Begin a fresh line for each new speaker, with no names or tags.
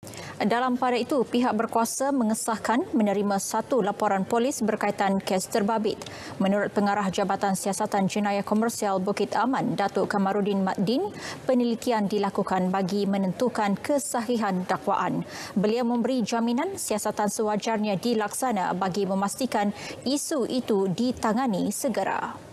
Dalam pada itu, pihak berkuasa mengesahkan menerima satu laporan polis berkaitan kes terbabit. Menurut Pengarah Jabatan Siasatan Jenayah Komersial Bukit Aman, Datuk Kamarudin Maddin, penelitian dilakukan bagi menentukan kesahihan dakwaan. Beliau memberi jaminan siasatan sewajarnya dilaksana bagi memastikan isu itu ditangani segera.